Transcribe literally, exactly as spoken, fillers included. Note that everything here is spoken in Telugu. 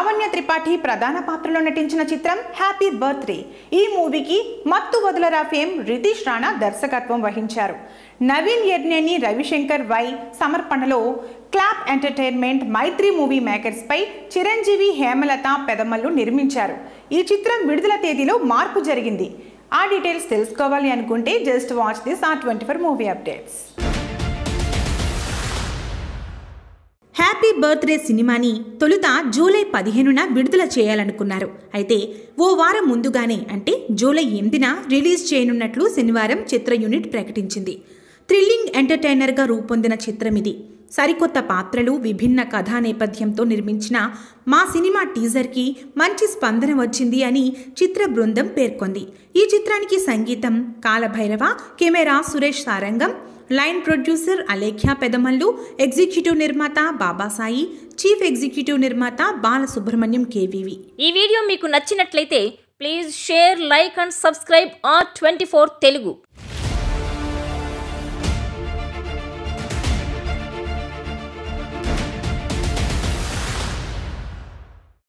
లావణ్య త్రిపాఠి ప్రధాన పాత్రలో నటించిన చిత్రం హ్యాపీ బర్త్డే. ఈ మూవీకి మత్తు వదలరా ఫేమ్ రితీష్ రాణా దర్శకత్వం వహించారు. నవీన్ యర్నేని రవిశంకర్ వై సమర్పణలో clap entertainment Mythri movie makers పై చిరంజీవి హేమలత పెదమల్లు నిర్మించారు. ఈ చిత్రం విడుదల తేదీలో మార్పు జరిగింది. ఆ డీటెయిల్స్ తెలుసుకోవాలి అనుకుంటే just watch this R twenty four movie updates. Happy birthday సినిమాని తొలుత జూలై పదిహేనున విడుదల చేయాలనుకున్నారు. అయితే ఓ వారం ముందుగానే అంటే జూలై ఎనిమిదిన రిలీజ్ చేయనున్నట్లు శనివారం చిత్ర యూనిట్ ప్రకటించింది. థ్రిల్లింగ్ ఎంటర్టైనర్గా రూపొందిన చిత్రం ఇది. సరికొత్త పాత్రలు, విభిన్న కథా నేపథ్యంతో నిర్మించిన మా సినిమా టీజర్కి మంచి స్పందన వచ్చింది అని చిత్ర బృందం పేర్కొంది. ఈ చిత్రానికి సంగీతం Kalabhairava, camera Suresh Sarangam, line producer Alekhya Pedamallu, executive నిర్మాత బాబాసాయి, చీఫ్ ఎగ్జిక్యూటివ్ నిర్మాత బాలసుబ్రహ్మణ్యం కేవీవి. ఈ వీడియో మీకు నచ్చినట్లయితే please share, like and subscribe R twenty four Telugu.